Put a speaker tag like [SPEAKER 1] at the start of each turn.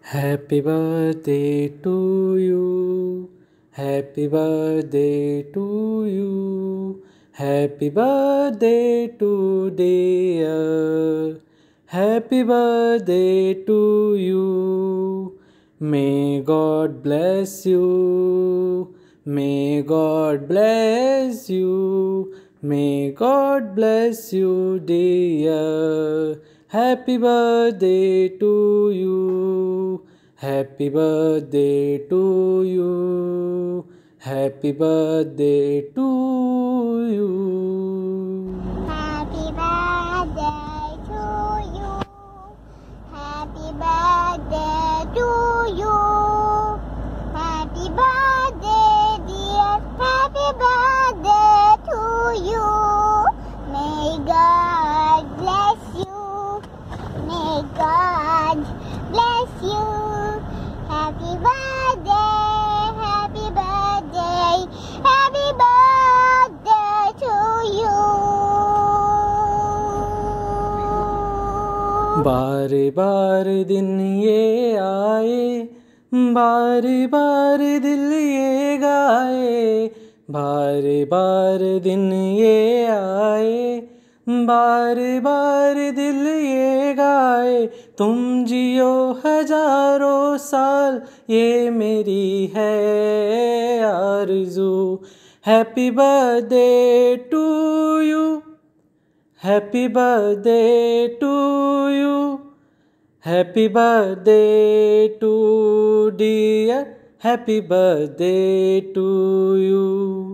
[SPEAKER 1] Happy birthday to you. Happy birthday to you. Happy birthday to dear. Happy birthday to you. May God bless you. May God bless you. May God bless you, dear. Happy birthday to you. Happy birthday to you. Happy birthday to you.
[SPEAKER 2] Happy birthday to you. Happy birthday to you. Happy birthday, dear. Happy birthday to you. May God bless you. May God bless you. Happy birthday. Happy birthday. Happy birthday to you.
[SPEAKER 1] बार बार दिन ये आए, बार बार दिल ये गाए, बार बार दिन ये आए, बार बार दिल ये गाए। तुम जियो हजारों साल, ये मेरी है आरज़ू। Happy birthday to you. Happy birthday to you. Happy birthday to dear. Happy birthday to you.